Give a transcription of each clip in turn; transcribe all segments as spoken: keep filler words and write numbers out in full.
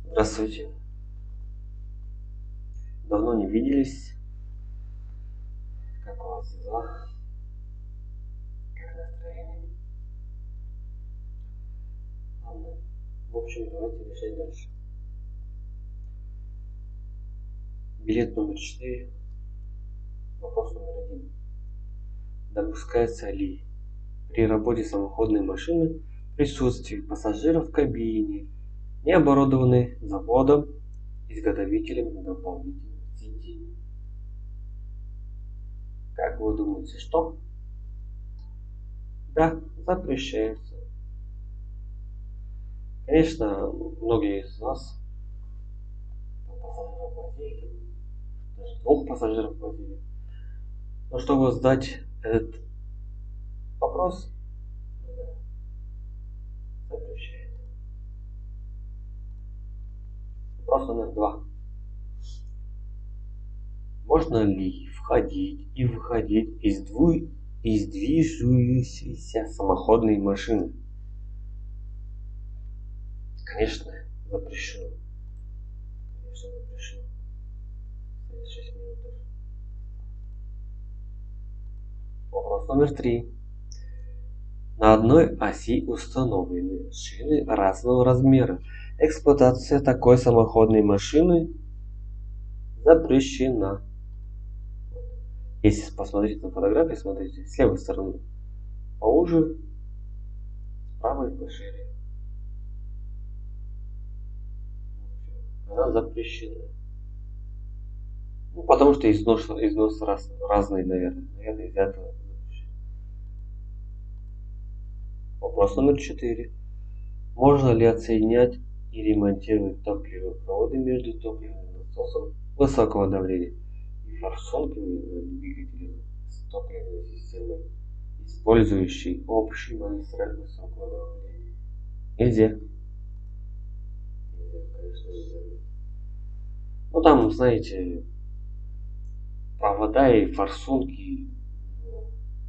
Здравствуйте. Давно не виделись. Как у вас дела? Как настроение? Ладно. В общем, давайте решать дальше. Билет номер четыре. Вопрос номер один. Допускается ли при работе самоходной машины присутствие пассажиров в кабине, не оборудованной заводом, изготовителем дополнительных сидений? Как вы думаете, что? Да, запрещается. Конечно, многие из вас пассажиров возили, даже двух пассажиров возили. Но чтобы сдать этот вопрос, запрещает. Вопрос номер два. Можно ли входить и выходить из, дву... из движущейся самоходной машины? Конечно, запрещено. Конечно, запрещено. шесть минут. Вопрос номер три. На одной оси установлены шины разного размера. Эксплуатация такой самоходной машины запрещена. Если посмотреть на фотографии, смотрите, с левой стороны поуже, с правой пошире. Она запрещена. Ну, потому что износ, износ раз, разный, наверное. Наверное, из-за этого запрещено. Вопрос номер четыре. Можно ли отсоединять и ремонтировать топливные проводы между топливным насосом высокого давления и форсунками на двигателе с топливной системой, использующей общий магистраль высокого давления? Нельзя. Нельзя, конечно, нельзя. Ну там, знаете, провода и форсунки, ну,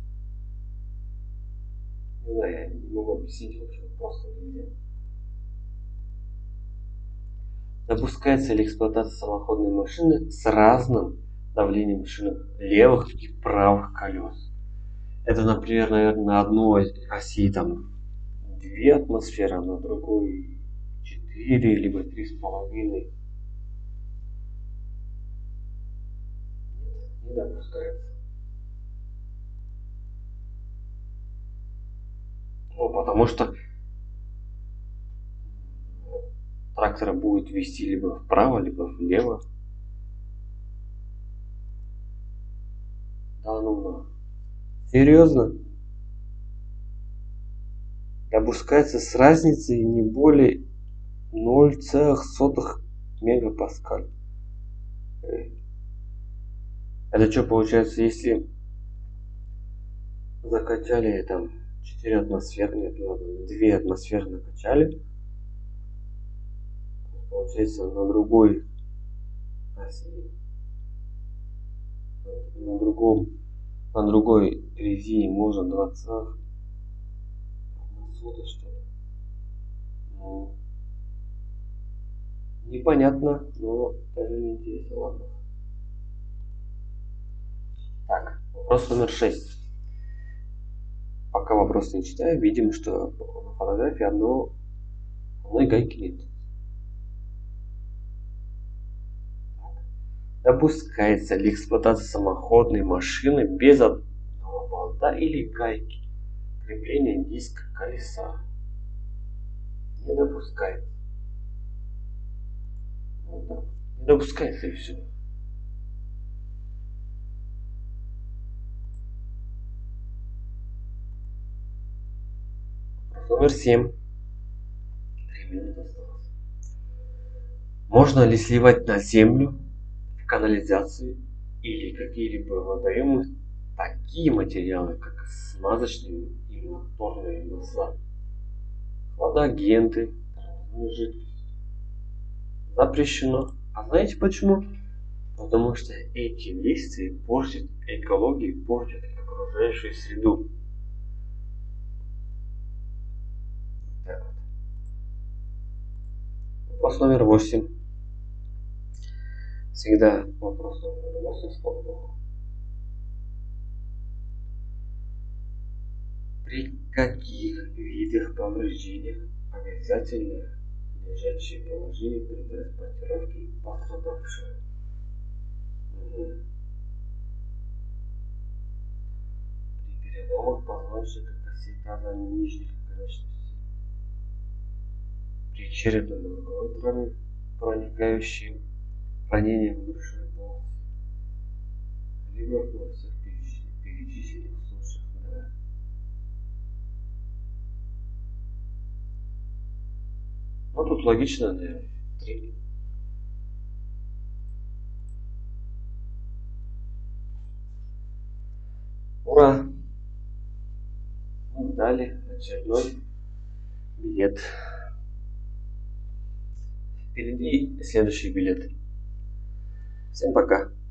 не знаю, я не могу объяснить, в общем, просто нельзя. Допускается ли эксплуатация самоходной машины с разным давлением шинах левых и правых колес? Это, например, наверное, на одной оси там две атмосферы, а на другой четыре, либо три с половиной. Нет, не допускается. Ну, потому что трактор будет вести либо вправо, либо влево. Да ну на. Серьезно? Допускается с разницей не более ноль целых сотых мегапаскаль. Это что получается, если закачали там четыре атмосферы, нет, ладно, две атмосферы накачали, получается на другой оси, на другом, на другой резине можно два целых одна сотая, что ли? Ну, непонятно, но даже не интересно, ладно. Так, вопрос номер шесть. Пока вопрос не читаю, видим, что на фотографии одно, одной гайки нет. Допускается ли эксплуатация самоходной машины без одного болта или гайки? Крепление диска колеса. Не допускается. Вот так. Не допускается, и все. Номер семь. Три минуты осталось. Можно ли сливать на землю, в канализацию или какие-либо водоемы такие материалы, как смазочные и моторные масла, хладагенты, тормозную жидкость? Запрещено. А знаете почему? Потому что эти действия портят экологию, портят окружающую среду. Так вот. Вопрос номер восемь. Всегда вопрос номер восемь с полуслова. При каких видах повреждениях обязательно лежачее положение при транспортировке пострадавшего? Угу. При переломах позвоночника костей таза нижних конечностей. При черепно-мозговой травме, проникающем ранением в брюшной полости. Либо во всех перечисленных случаях, да. Ну тут логично, наверное. Три. Ура! Ну, далее очередной билет. Впереди следующий билет. Всем пока.